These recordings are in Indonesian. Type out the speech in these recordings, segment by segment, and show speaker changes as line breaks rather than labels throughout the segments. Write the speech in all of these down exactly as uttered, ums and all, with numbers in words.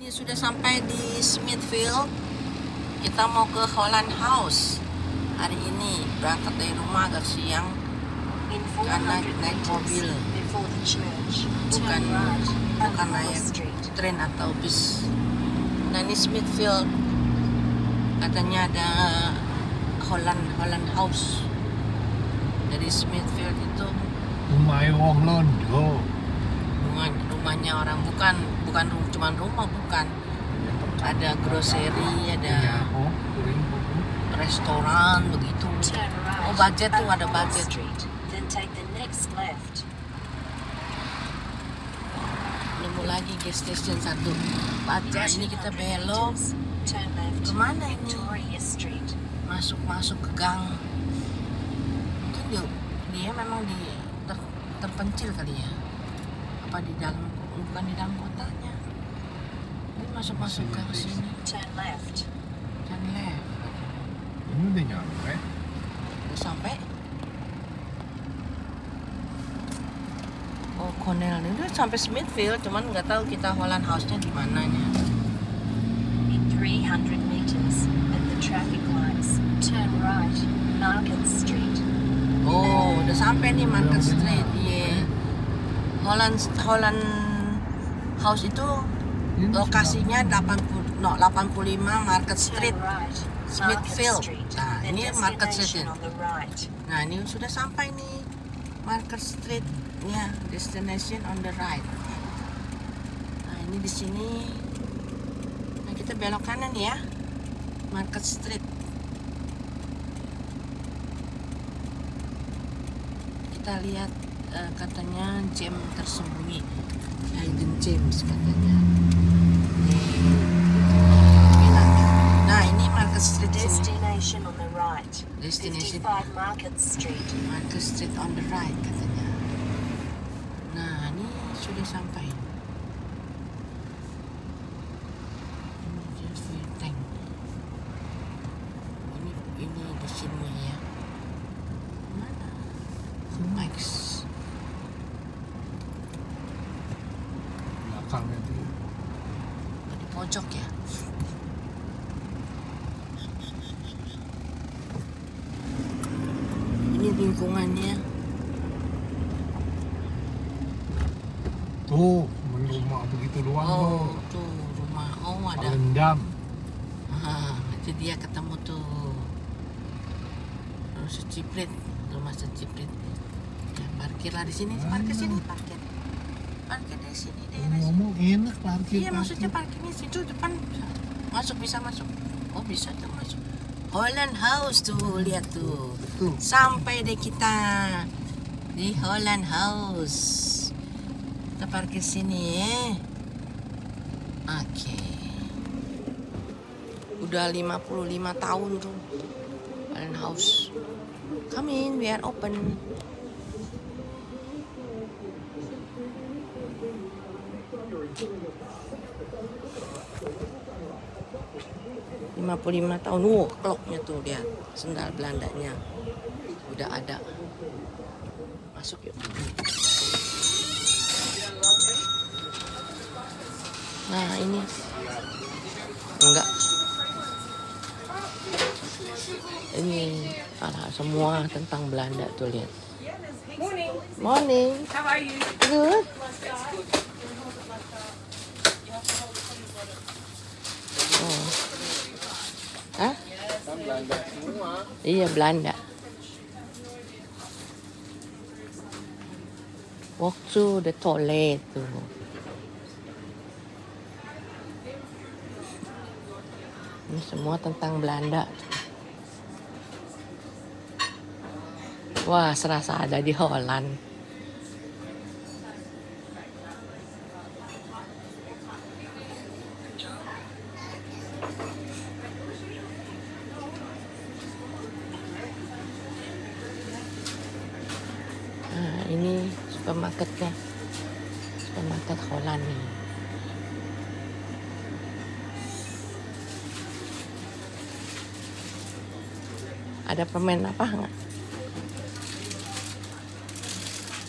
Ini sudah sampai di Smithfield. Kita mau ke Holland House. Hari ini berangkat dari rumah agak siang karena naik mobil, bukan bukan naik tren atau bus. Nah ini Smithfield, katanya ada Holland Holland House. Dari Smithfield itu
rumah orang Londo.
Rumah, rumahnya orang, bukan bukan cuman rumah, bukan. Ada grocery, ada restoran begitu. Oh budget tuh, ada budget. Nemu lagi gas station satu. Budget. Ini kita belok. Kemana ini? Masuk-masuk ke gang. Mungkin dia, dia memang di ter, terpencil kali ya. Apa di dalam, bukan di dalam kotanya. Ini masuk-masuk ke sini. Turn left. Turn left.
Ini udah nyampe.
Udah sampai. Oh Cornell, ini udah sampai Smithfield, cuman nggak tahu kita Holland House-nya di mananya.
In three hundred meters at the traffic lights, turn right, Market Street.
Oh, udah sampai nih Market Street. Iya. Yeah. Holland Holland House itu lokasinya delapan puluh, no, delapan puluh lima Market Street, Smithfield. Nah, ini Market Street. Nah, ini sudah sampai nih Market Street. Ya, destination on the right. Nah, ini di sini. Nah, kita belok kanan ya. Market Street. Kita lihat uh, katanya gem tersembunyi, hidden gems katanya. Nah, ini Market Street.
Destination on the right.
Destination
fifty-five Market Street.
Market Street on the right katanya. Nah, ini sudah sampai. Ini just tank. Ini ini di sini ya. Mana? Max.
Belakangnya tuh.
Di pojok ya. Ini lingkungannya.
Tuh, rumah begitu doang.
Oh, tuh rumah. Oh, ada.
Rendam.
Ah, itu dia ketemu tuh. Rumah seciprit, rumah seciprit. Ya, parkirlah di sini, parkir sini, parkir. Parkir di sini, daerah sini.
Ngomong enak parkir.
Iya, maksudnya parkirnya situ depan. Masuk, bisa masuk. Oh, bisa tuh masuk. Holland House tuh, lihat tuh.
Tuh.
Sampai deh kita di Holland House. Kita parkir sini ya. Oke. Udah lima puluh lima tahun tuh Holland House. Come in, we are open. lima puluh lima tahun. Wow, clocknya tuh, lihat. Sendal Belandanya udah ada. Masuk yuk. Nah ini enggak, ini ah, semua tentang Belanda tuh, lihat.
Morning.
Morning.
How are you?
Good. Oh. Hah?
Belanda semua.
Iya, Belanda. Walk to the toilet tuh. Ini semua tentang Belanda. Wah, serasa ada di Holland. Nah, ini supermarketnya. Supermarket Holland nih. Ada permen apa enggak?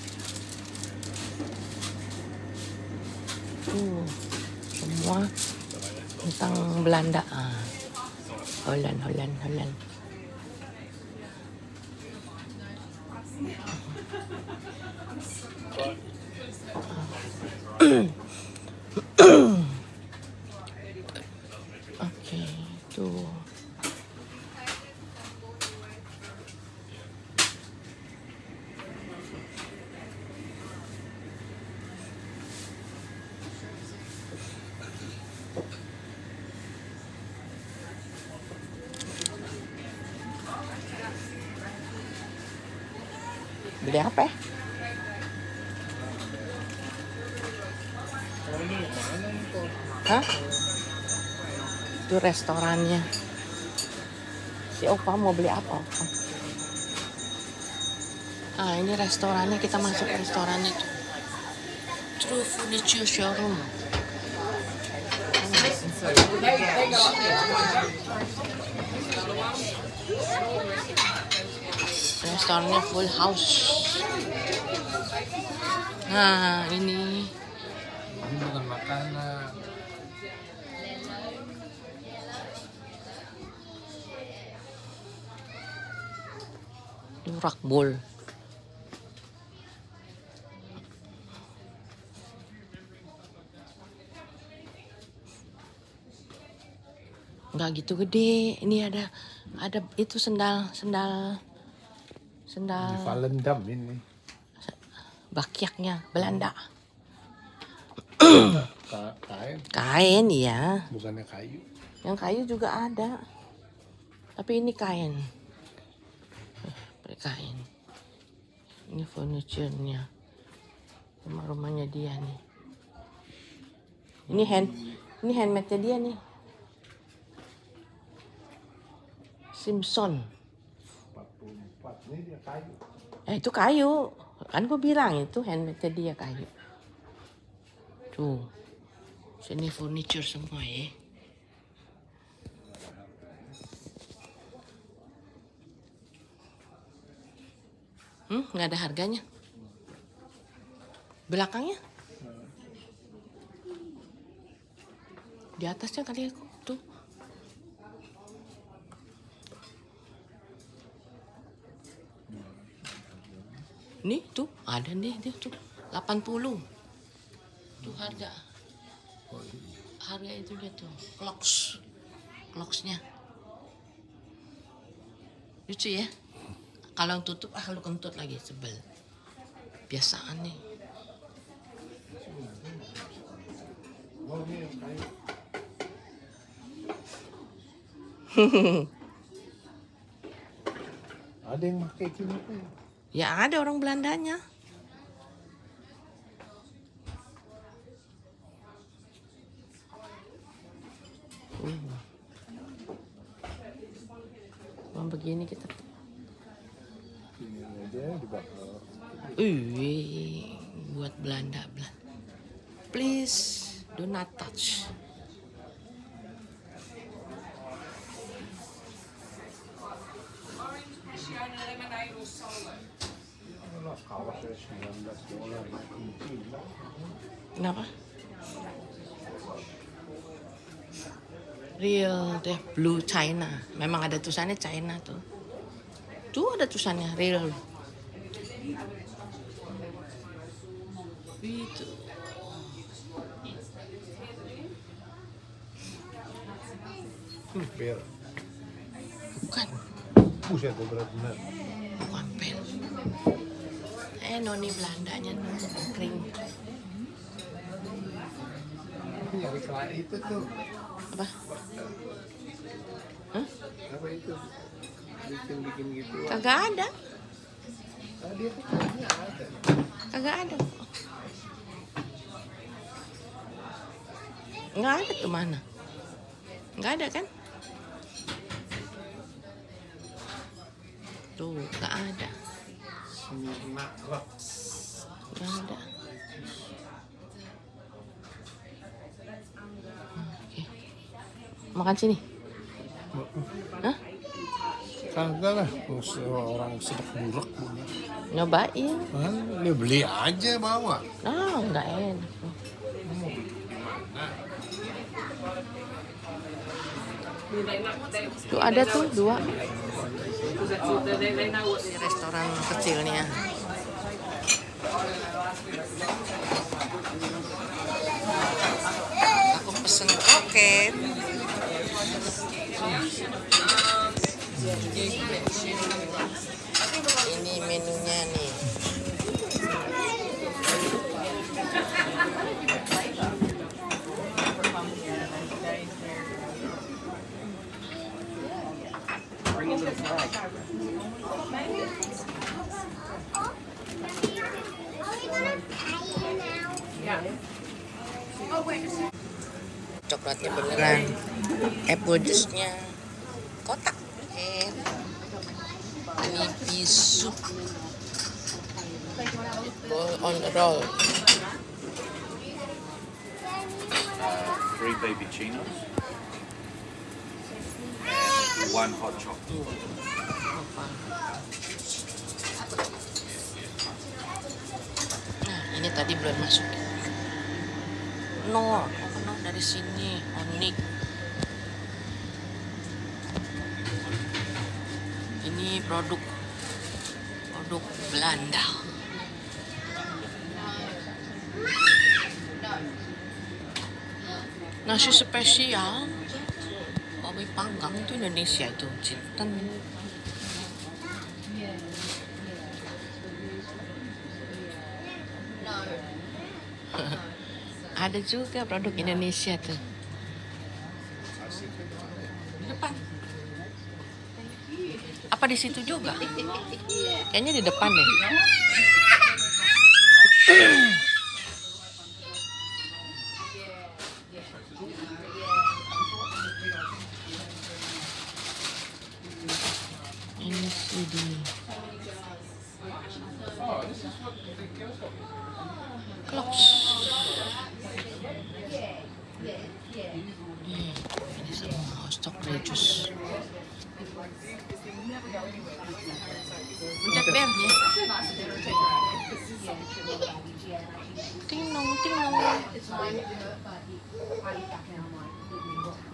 Uh, semua Sang Belanda. Ah. Holland, Holland, Holland. Oke, tuh. Beli apa ya? Hah? Itu restorannya. Si Opa mau beli apa, Opa? Ah, ini restorannya. Kita masuk restorannya tuh. True Furniture Showroom. Restorannya full house. Nah, ini
Ini bukan makanan.
ini rakbol. Nggak gitu gede. Ini ada ada itu sendal sendal
Di
sendal
Volendam ini.
bakiaknya Belanda.
Ka- Kain,
Kain ya.
bukannya kayu.
Yang kayu juga ada. Tapi ini kain. Eh, pakai kain. Ini furniture-nya. Rumah-rumahnya dia nih. Ini hand ini handmade-nya dia nih. Simpson.
empat puluh empat ini dia kayu.
Eh itu kayu. Kan gue bilang itu handmade-nya dia kayu. Tuh. Sini furniture semua ya. Hmm, nggak ada harganya. Belakangnya? Di atasnya kali ya, tuh. Nih tuh ada nih dia tuh delapan puluh. Tuh harga. Harga itu dia tuh clocks. Clocksnya. Lucu ya. Kalau yang tutup ah lu kentut lagi sebel. Biasaan nih.
Oh, ini yang kayu. Ada yang pakai gini tuh.
Ya ada orang Belandanya. Uh. Mau begini kita.
Ini aja dibakar.
Wih, buat Belanda, Belanda. Please do not touch.
Alah, kawasnya sembilan belas dolar.
Kenapa? Real deh, Blue China. Memang ada tulisannya China tuh. Tuh ada tulisannya real. Itu.
Hmm, per.
Bukan,
Buset, itu berat benar.
bukan pel. Eh, noni Belandanya tuh kering.
Nyari kelai itu tuh.
Apa? Hah?
Apa itu? Bikin-bikin gitu.
Kagak ada.
Tadi itu kayaknya ada.
Kagak ada. Nggak ada tuh mana? Nggak ada kan? Tuh, nggak ada.
Smirna Rocks.
Nggak ada. Oke. Makan sini. Hah?
Kagak lah, orang sedek buruk.
Nyobain.
Kan, dia beli aja bawa.
Nah, nggak enak.
Mau bikin gimana?
Tuh ada tuh dua. Restoran kecilnya. Aku pesen kroket. Ini menunya nih. Coklatnya beneran, apple juice-nya kotak. Eh, ini bisu ball on roll.
Uh, three baby chinos, one hot chocolate.
Nah, ini tadi belum masuk. No, no dari sini, Onik. Ini produk produk Belanda. Nasi spesial, babi panggang itu Indonesia itu, Cinten. Ada juga produk Indonesia tuh. Di depan. Apa di situ juga? Kayaknya di depan deh. Ini sih di close. Hmm, ini semua stok rejus. Pencet belnya. Ting nong ting nong.